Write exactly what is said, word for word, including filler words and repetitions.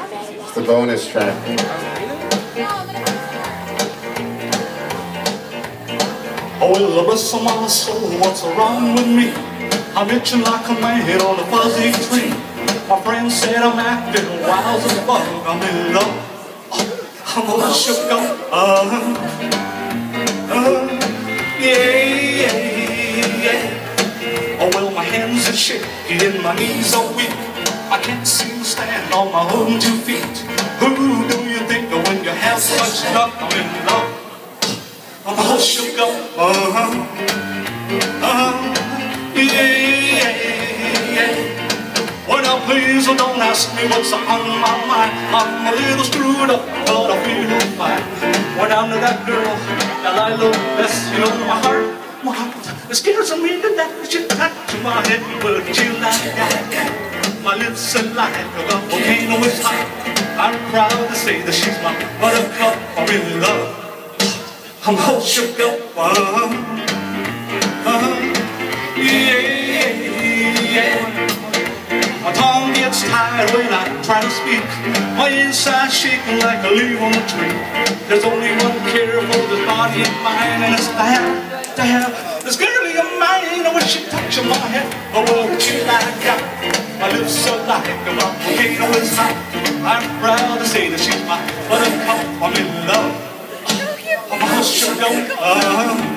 It's the bonus track. Oh, well, bless my soul, what's wrong with me? I'm itching like a man on a fuzzy tree. My friend said I'm acting wild as a bug. I'm in love. I'm all shook up. Uh, uh, yeah, yeah, yeah. Oh, well, my hands are shaky and my knees are weak. I can't seem to stand on my own two feet. Who do you think of when you have such luck? I'm in love. I'm all shook up. Uh-huh. Uh-huh. Yeah, yeah, yeah. Well, now please don't ask me what's on my mind. I'm a little screwed up, but I feel fine. When I'm with that girl that I love best, you know, my heart, my heart, it scares me to death. She touched my head, but she like that. My lips are like a volcano is hot. I'm proud to say that she's my buttercup. I'm in love. I'm all shook up. Uh-huh. Uh-huh. Yeah, yeah. My tongue gets tired when I try to speak. My inside shaking like a leaf on a tree. There's only one care for this body and mind, and it's to have, to have this girlie of mine. I wish she'd touch my head. Oh, well, she like that. My lips are like a volcano is hot. I'm proud to say that she's my buttercup. I'm in love. I'm all shook up. Uh-huh.